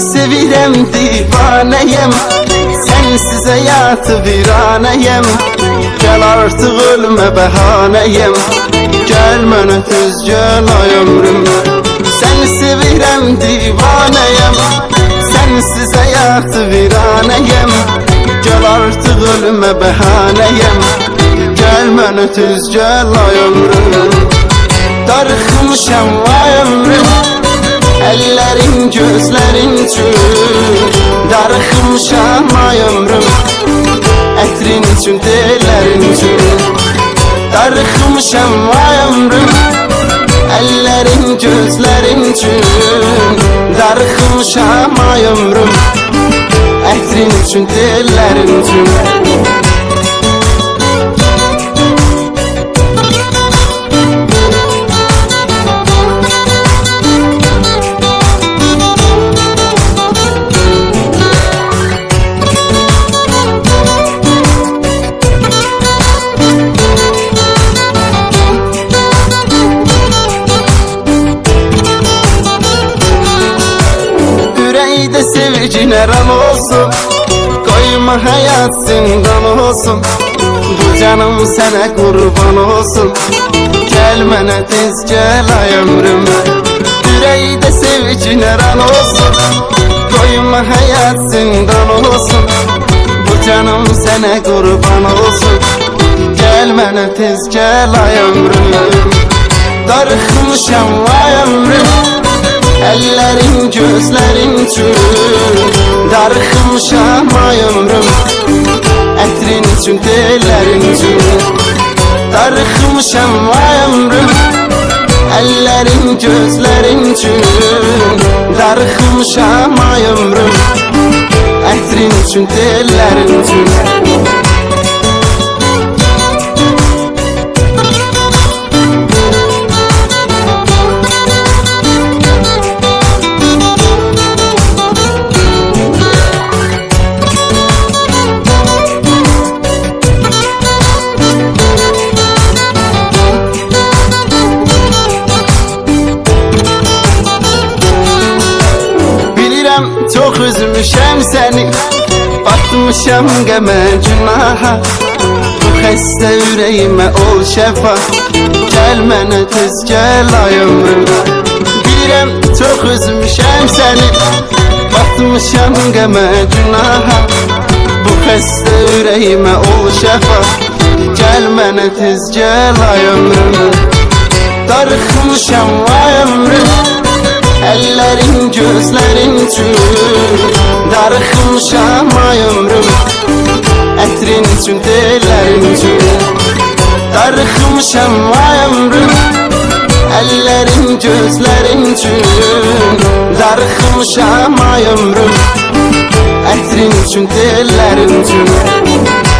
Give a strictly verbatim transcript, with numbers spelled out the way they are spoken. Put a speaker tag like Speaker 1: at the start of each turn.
Speaker 1: sevirəm divanəyəm, sensiz həyatı viranəyəm. Gəl artıq ölmə bəhanəyəm, gəl mənə tez gəl ay ömrüm. Səni sevirəm divanəyəm, sensiz həyatı viranəyəm. Gəl artıq ölmə bəhanəyəm, gəl mənə tez gəl ay ömrüm. Darıxmışam ay ömrüm, əllərin gözlərin üçün. Darıxmışam ay ömrüm, ətrin üçün tellərin üçün. Darıxmışam ay ömrüm, əllərin gözlərin üçün. Darıxmışam ay ömrüm, ətrin üçün tellərin üçün. Ürəkdə sevginə ram olsun, koyma hayat zindan olsun. Bu canım sənə qurban olsun, gəl mənə tez gəl ay ömrüm. Ürəkdə sevginə ram olsun, koyma hayat zindan olsun. Bu canım sənə qurban olsun, gəl mənə tez gəl ay ömrüm. Darıxmışam ay ömrüm, əllərin gözlərin üçün. Darıxmışam ay ömrüm, ətrin üçün tellərin üçün. Darıxmışam ay ömrüm, əllərin gözlərin üçün. Darıxmışam ay ömrüm, ətrin üçün tellərin üçün. Çox üzmüşəm səni, batmışam qəmə günaha. Bu xəstə ürəyimə ol şəfa, gəl mənə tez gəl ay ömrüm. Bilirəm çox üzmüşəm səni, batmışam qəmə günaha. Bu xəstə ürəyimə ol şəfa, gəl mənə tez gəl ay ömrüm. Darıxmışam ay ömrüm, əllərin gözlərin üçün. Darıxmışam ay ömrüm, ətrin üçün tellərin üçün. Darıxmışam ay ömrüm, əllərin gözlərin üçün. Darıxmışam ay ömrüm, ətrin üçün tellərin üçün.